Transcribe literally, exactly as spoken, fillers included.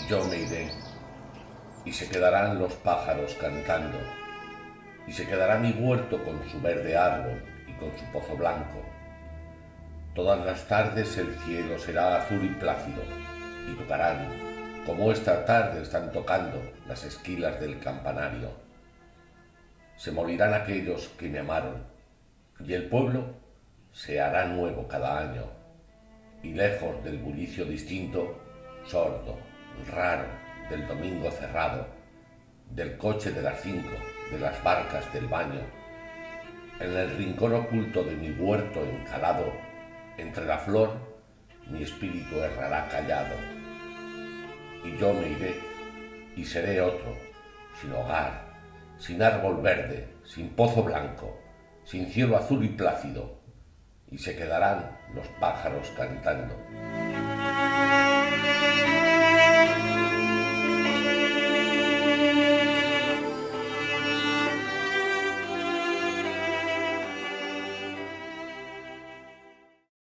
y yo me iré, y se quedarán los pájaros cantando, y se quedará mi huerto con su verde árbol y con su pozo blanco. Todas las tardes el cielo será azul y plácido, y tocarán, como esta tarde están tocando, las esquilas del campanario. Se morirán aquellos que me amaron, y el pueblo se hará nuevo cada año, y lejos del bullicio distinto, sordo, raro, del domingo cerrado, del coche de las cinco, de las barcas del baño, en el rincón oculto de mi huerto encalado, entre la flor, mi espíritu errará callado. Y yo me iré, y seré otro, sin hogar, sin árbol verde, sin pozo blanco, sin cielo azul y plácido, y se quedarán los pájaros cantando.